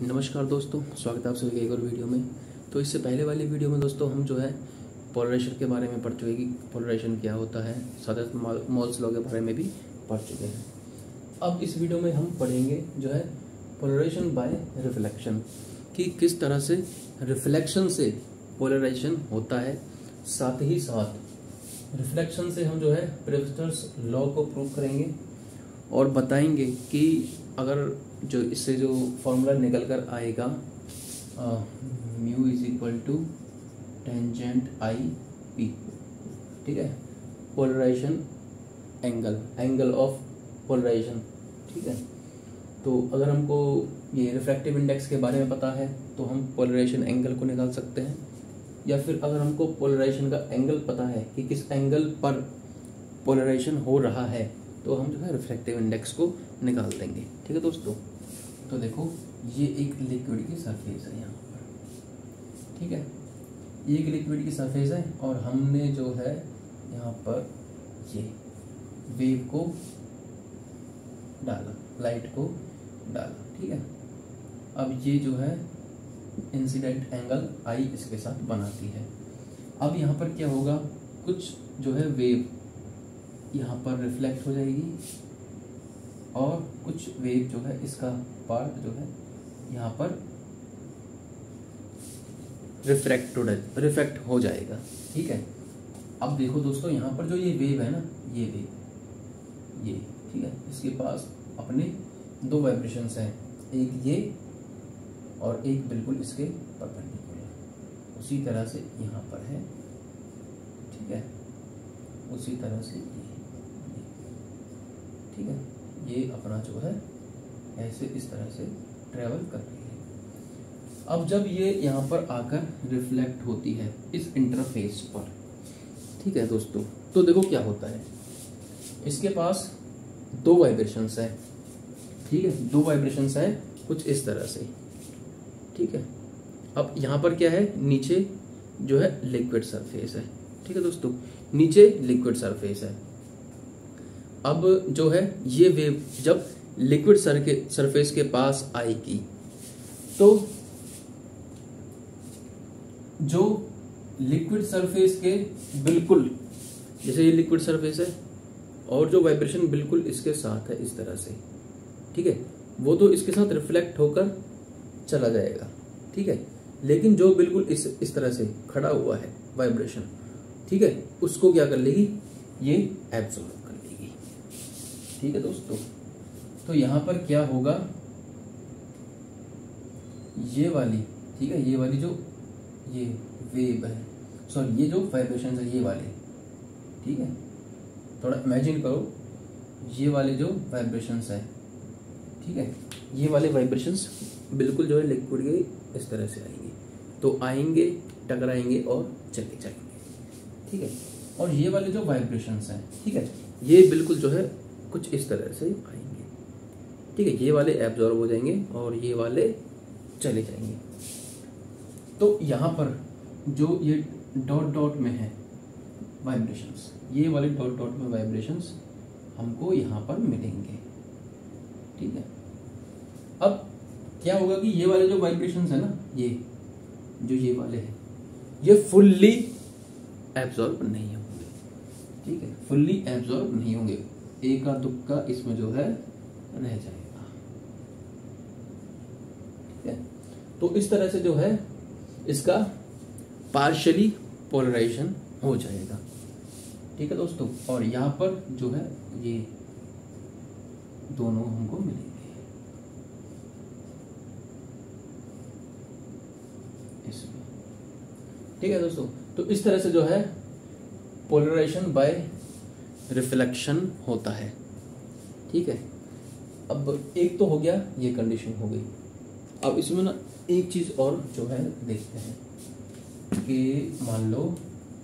नमस्कार दोस्तों, स्वागत है आप सभी के एक और वीडियो में। तो इससे पहले वाली वीडियो में दोस्तों हम जो है पोलराइजेशन के बारे में पढ़ चुके कि पोलराइजेशन क्या होता है, साथ ही मोल्स लॉ के बारे में भी पढ़ चुके हैं। अब इस वीडियो में हम पढ़ेंगे जो है पोलराइजेशन बाय रिफ्लेक्शन, कि किस तरह से रिफ्लेक्शन से पोलराइजेशन होता है। साथ ही साथ रिफ्लेक्शन से हम जो है ब्रेविस्टर्स लॉ को प्रूव करेंगे और बताएंगे कि अगर जो इससे जो फॉर्मूला निकल कर आएगा mu is equal to tangent I P, ठीक है, पोलराइजेशन एंगल ऑफ पोलराइजेशन, ठीक है। तो अगर हमको ये रिफ्रैक्टिव इंडेक्स के बारे में पता है तो हम पोलराइजेशन एंगल को निकाल सकते हैं, या फिर अगर हमको पोलराइजेशन का एंगल पता है कि किस एंगल पर पोलराइजेशन हो रहा है तो हम जो है रिफ्रैक्टिव इंडेक्स को निकाल देंगे, ठीक है दोस्तों। तो देखो ये एक लिक्विड की सरफेस है यहाँ पर, ठीक है, ये एक लिक्विड की सरफेस है और हमने जो है यहाँ पर ये वेव को डाला, लाइट को डाला, ठीक है। अब ये जो है इंसिडेंट एंगल आई इसके साथ बनाती है। अब यहाँ पर क्या होगा, कुछ जो है वेव यहाँ पर रिफ्लेक्ट हो जाएगी और कुछ वेव जो है इसका पार्ट जो है यहाँ पर रिफ्रैक्ट हो जाएगा, ठीक है। अब देखो दोस्तों यहाँ पर जो ये वेव है ना, ये वेव ये, ठीक है, इसके पास अपने दो वाइब्रेशंस हैं, एक ये और एक बिल्कुल इसके परपेंडिकुलर। उसी तरह से यहाँ पर है, ठीक है, उसी तरह से ये, ठीक है, ये अपना जो है ऐसे इस तरह से ट्रेवल कर रही है। अब जब ये यहाँ पर आकर रिफ्लेक्ट होती है इस इंटरफेस पर, ठीक है दोस्तों, तो देखो क्या होता है, इसके पास दो वाइब्रेशंस है, ठीक है, दो वाइब्रेशंस है कुछ इस तरह से, ठीक है। अब यहाँ पर क्या है, नीचे जो है लिक्विड सरफेस है, ठीक है दोस्तों, नीचे लिक्विड सरफेस है। अब जो है ये वेव जब लिक्विड सरफेस के पास आएगी तो जो लिक्विड सरफेस के बिल्कुल, जैसे ये लिक्विड सरफेस है और जो वाइब्रेशन बिल्कुल इसके साथ है इस तरह से, ठीक है, वो तो इसके साथ रिफ्लेक्ट होकर चला जाएगा, ठीक है, लेकिन जो बिल्कुल इस तरह से खड़ा हुआ है वाइब्रेशन, ठीक है, उसको क्या कर लेगी, ये एब्सॉर्ब कर लेगी, ठीक है दोस्तों। तो यहाँ पर क्या होगा, ये वाली, ठीक है, ये वाली जो ये वेव है, सॉरी ये जो वाइब्रेशन है ये वाले, ठीक है, थोड़ा इमेजिन करो, ये वाले जो वाइब्रेशंस है, ठीक है, ये वाले वाइब्रेशंस बिल्कुल जो है लिक्विड के इस तरह से आएंगे, तो आएंगे, टकराएंगे और चले जाएंगे, ठीक है। और ये वाले जो वाइब्रेशंस हैं, ठीक है, ये बिल्कुल जो है कुछ इस तरह से आएंगे, ठीक है, ये वाले एब्जॉर्ब हो जाएंगे और ये वाले चले जाएंगे। तो यहाँ पर जो ये डॉट डॉट में है वाइब्रेशंस, ये वाले डॉट डॉट में वाइब्रेशंस हमको यहाँ पर मिलेंगे, ठीक है। अब क्या होगा कि ये वाले जो वाइब्रेशंस है ना, ये जो ये वाले हैं, ये फुल्ली एब्जॉर्ब नहीं होंगे, ठीक है, फुल्ली एब्जॉर्ब नहीं होंगे, एक का दुक्का इसमें जो है रह जाएगा, ठीक है। तो इस तरह से जो है इसका पार्शियली पोलराइजेशन हो जाएगा, ठीक है दोस्तों। और यहाँ पर जो है ये दोनों हमको मिलेंगे इसमें, ठीक है दोस्तों। तो इस तरह से जो है पोलराइजेशन बाय रिफ्लेक्शन होता है, ठीक है। अब एक तो हो गया, ये कंडीशन हो गई। अब इसमें ना एक चीज और जो है देखते हैं कि मान लो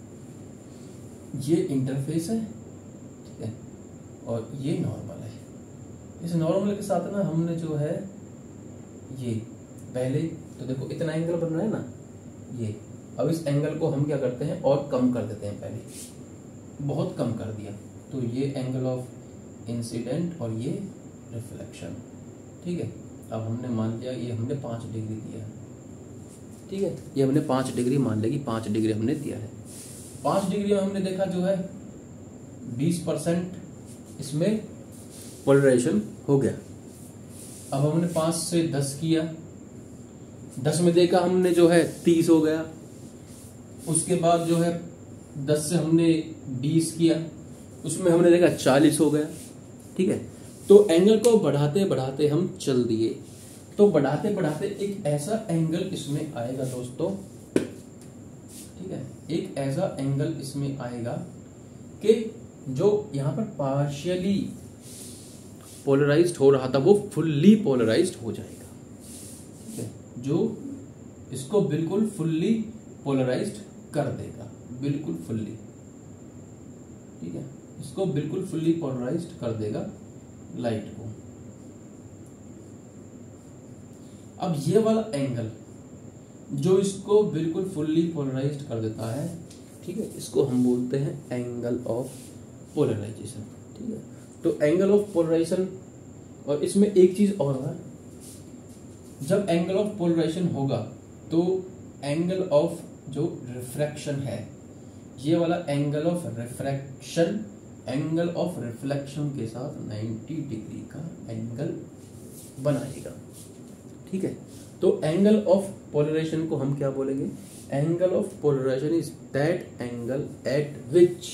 ये इंटरफेस है, ठीक है, और ये नॉर्मल है। इस नॉर्मल के साथ ना हमने जो है ये पहले तो देखो इतना एंगल बन रहा है ना ये, अब इस एंगल को हम क्या करते हैं और कम कर देते हैं, पहले बहुत कम कर दिया, तो ये एंगल ऑफ इंसिडेंट और ये रिफ्लेक्शन, ठीक है, अब हमने मान लिया ये हमने 5 डिग्री दिया है, ठीक है, ये हमने 5 डिग्री मान लिया कि 5 डिग्री हमने दिया है। 5 डिग्री में हमने देखा जो है 20% इसमें पोलराइजेशन हो गया। अब हमने 5 से 10 किया, 10 में देखा हमने जो है 30 हो गया। उसके बाद जो है 10 से हमने 20 किया, उसमें हमने देखा 40 हो गया, ठीक है। तो एंगल को बढ़ाते बढ़ाते हम चल दिए, तो बढ़ाते बढ़ाते एक ऐसा एंगल इसमें आएगा दोस्तों, ठीक है, एक ऐसा एंगल इसमें आएगा कि जो यहाँ पर पार्शियली पोलराइज्ड हो रहा था वो फुल्ली पोलराइज्ड हो जाएगा, ठीक है, जो इसको बिल्कुल फुल्ली पोलराइज्ड कर देगा, बिल्कुल फुल्ली, ठीक है, इसको बिल्कुल फुल्ली पोलराइज्ड कर देगा लाइट को। अब ये वाला एंगल जो इसको बिल्कुल फुल्ली पोलराइज्ड कर देता है, ठीक है, इसको हम बोलते हैं एंगल ऑफ पोलराइजेशन, ठीक है। तो एंगल ऑफ पोलराइजेशन, और इसमें एक चीज और है, जब एंगल ऑफ पोलराइजेशन होगा तो एंगल ऑफ जो रिफ्रैक्शन है, ये वाला angle of refraction angle of reflection के साथ 90 डिग्री का एंगल बनाएगा, ठीक है। तो एंगल ऑफ पोलराइजेशन को हम क्या बोलेंगे? Angle of polarization is that angle at which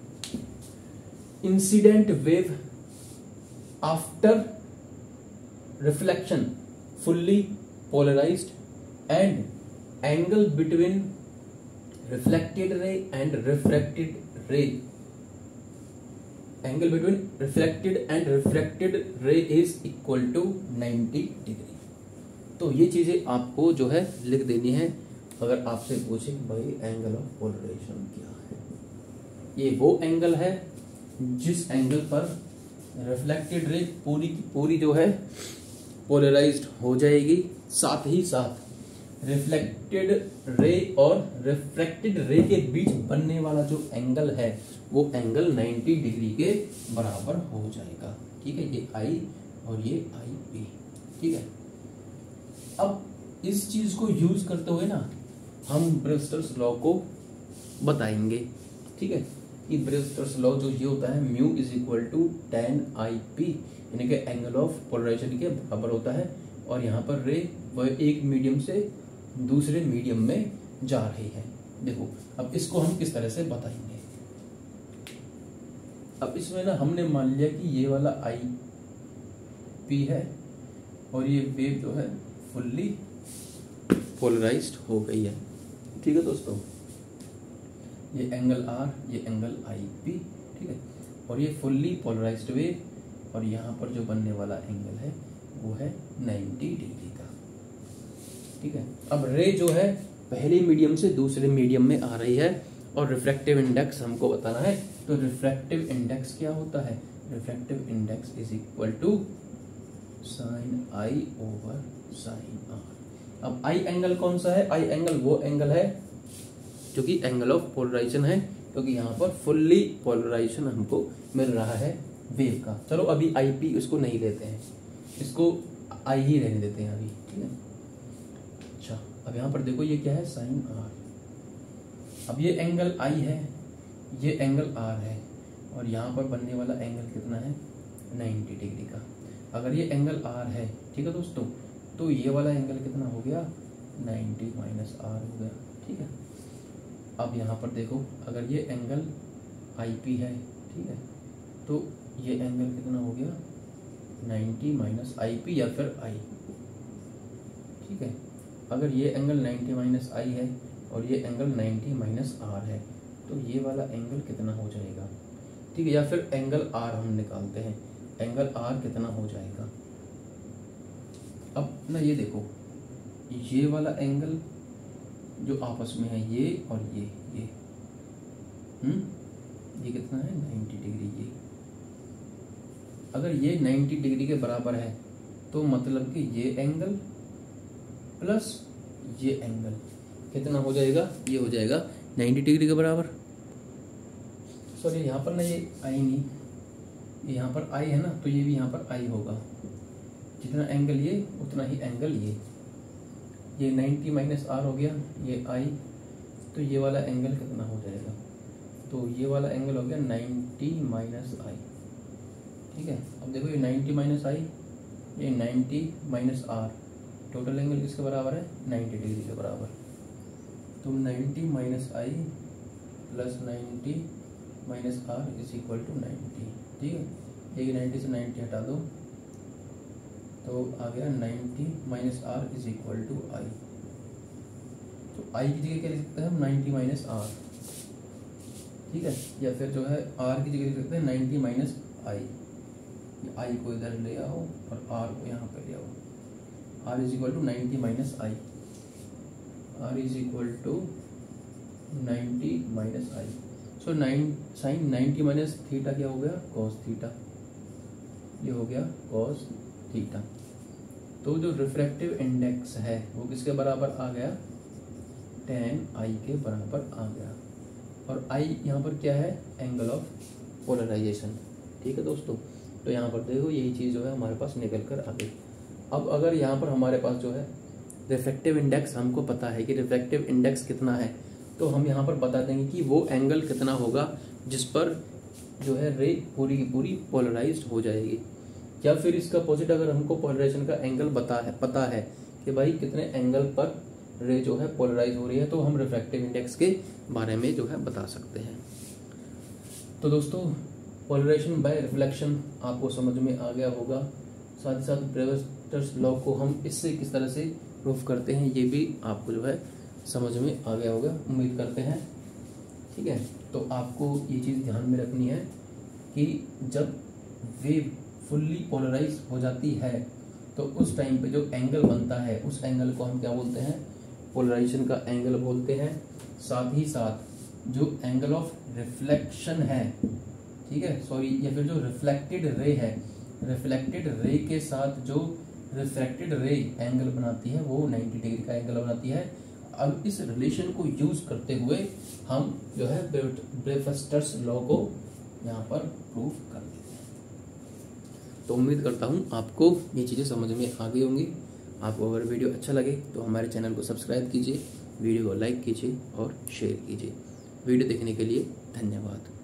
incident wave after reflection fully polarized and angle between reflected ray and refracted ray, angle between reflected and refracted ray is equal to 90 degree. तो ये चीजें आपको जो है लिख देनी है अगर आपसे पूछे कि भाई एंगल ऑफ पोलराइजेशन क्या है। ये वो एंगल है जिस एंगल पर रिफ्लेक्टेड रे पूरी की पूरी जो है पोलराइज्ड हो जाएगी, साथ ही साथ रिफ्लेक्टेड रे और रिफ्रैक्टेड रे के बीच बनने वाला जो एंगल है वो एंगल 90 डिग्री के बराबर हो जाएगा, ठीक है। ये आई और ये आई बी, ठीक है। अब इस चीज को यूज करते हुए ना हम ब्रेस्टर्स लॉ को बताएंगे, ठीक है, कि ब्रेस्टर्स लॉ जो ये होता है mu is equal to tan I P, यानी कि एंगल ऑफ पोलराइजेशन के बराबर होता है। और यहाँ पर रे वह एक मीडियम से दूसरे मीडियम में जा रही है। देखो अब इसको हम किस तरह से बताएंगे। अब इसमें ना हमने मान लिया कि ये वाला आई पी है और ये वेव जो है फुल्ली पोलराइज्ड हो गई है, ठीक है दोस्तों। ये एंगल आर, ये एंगल आई पी, ठीक है, और ये फुल्ली पोलराइज्ड वेव, और यहाँ पर जो बनने वाला एंगल है वो है 90 डिग्री का, ठीक है। अब रे जो है पहले मीडियम से दूसरे मीडियम में आ रही है और रिफ्रैक्टिव इंडेक्स हमको बताना है। तो रिफ्रैक्टिव इंडेक्स क्या होता है? Refractive index is equal to sine I over sine R. अब आई एंगल कौन सा है? आई एंगल वो एंगल है जो कि एंगल ऑफ पोलराइजेशन है, क्योंकि यहाँ पर फुल्ली पोलराइजेशन हमको मिल रहा है वेव का। चलो अभी आई पी उसको नहीं लेते हैं, इसको आई ही रहने देते हैं अभी, ठीक है। अच्छा अब यहाँ पर देखो ये क्या है? Sine R. अब ये एंगल आई है, ये एंगल आर है, और यहाँ पर बनने वाला एंगल कितना है? 90 डिग्री का। अगर ये एंगल आर है, ठीक है दोस्तों, तो ये वाला एंगल कितना हो गया? 90 माइनस आर हो गया, ठीक है। अब यहाँ पर देखो अगर ये एंगल आई पी है, ठीक है, तो ये एंगल कितना हो गया? 90 माइनस आई पी या फिर आई, ठीक है। अगर ये एंगल 90 माइनस आई है और ये एंगल 90 माइनस आर है, तो ये वाला एंगल कितना हो जाएगा? ठीक है, या फिर एंगल आर हम निकालते हैं, एंगल आर कितना हो जाएगा? अब ना ये देखो, ये वाला एंगल जो आपस में है ये और ये कितना है? 90 डिग्री। ये अगर ये 90 डिग्री के बराबर है तो मतलब कि ये एंगल प्लस ये एंगल कितना हो जाएगा? ये हो जाएगा 90 डिग्री के बराबर। सॉरी यहाँ पर ना ये आई नहीं, ये यहाँ पर आई है ना, तो ये भी यहाँ पर आई होगा, जितना एंगल ये उतना ही एंगल ये 90 माइनस आर हो गया, ये आई, तो ये वाला एंगल कितना हो जाएगा, तो ये वाला एंगल हो गया 90 माइनस आई। ठीक है, अब देखो ये 90 माइनस आई, ये 90 माइनस आर, टोटल एंगल किसके बराबर है, 90 डिग्री के बराबर। तो 90 minus I plus 90 minus R is equal to 90। ठीक है, ये 90 से 90 हटा दो तो आ गया 90 minus R is equal to I. तो आई की जगह क्या लिख सकते हैं हम, 90 माइनस आर। ठीक है, या फिर जो है आर की जगह लिख सकते हैं 90 माइनस आई। आई को इधर ले आओ और आर को यहाँ पे ले आओ। R is equal to 90 minus I, R is equal to 90 minus I. So sine 90 minus theta क्या हो गया, कॉस थीटा, ये हो गया कॉस थीटा। तो जो रिफ्रैक्टिव इंडेक्स है वो किसके बराबर आ गया, tan आई के बराबर आ गया। और आई यहाँ पर क्या है, एंगल ऑफ पोलराइजेशन। ठीक है दोस्तों, तो यहाँ पर देखो यही चीज़ जो है हमारे पास निकल कर आ गई। अब अगर यहाँ पर हमारे पास जो है रिफ्रैक्टिव इंडेक्स, हमको पता है कि रिफ्रैक्टिव इंडेक्स कितना है, तो हम यहाँ पर बता देंगे कि वो एंगल कितना होगा जिस पर जो है रे पूरी की पूरी पोलराइज्ड हो जाएगी। या फिर इसका अपोजिट, अगर हमको पोलराइजेशन का एंगल पता है कि भाई कितने एंगल पर रे जो है पोलराइज हो रही है, तो हम रिफ्रैक्टिव इंडेक्स के बारे में जो है बता सकते हैं। तो दोस्तों पोलराइजेशन बाय रिफ्लेक्शन आपको समझ में आ गया होगा। साथ ही साथ ब्रेविस्टर्स लॉ को हम इससे किस तरह से प्रूफ करते हैं ये भी आपको जो है समझ में आ गया होगा, उम्मीद करते हैं। ठीक है, तो आपको ये चीज़ ध्यान में रखनी है कि जब वेव फुल्ली पोलराइज हो जाती है तो उस टाइम पे जो एंगल बनता है उस एंगल को हम क्या बोलते हैं, पोलराइजेशन का एंगल बोलते हैं। साथ ही साथ जो एंगल ऑफ रिफ्लेक्शन है, ठीक है, सॉरी, या फिर जो रिफ्लेक्टेड रे है, रिफ्लेक्टेड रे के साथ जो रिफ्रैक्टेड रे एंगल बनाती है वो 90 डिग्री का एंगल बनाती है। अब इस रिलेशन को यूज करते हुए हम जो है ब्रेविस्टर्स लॉ को यहाँ पर प्रूफ कर देते हैं। तो उम्मीद करता हूँ आपको ये चीज़ें समझ में आ गई होंगी। आपको अगर वीडियो अच्छा लगे तो हमारे चैनल को सब्सक्राइब कीजिए, वीडियो को लाइक कीजिए और शेयर कीजिए। वीडियो देखने के लिए धन्यवाद।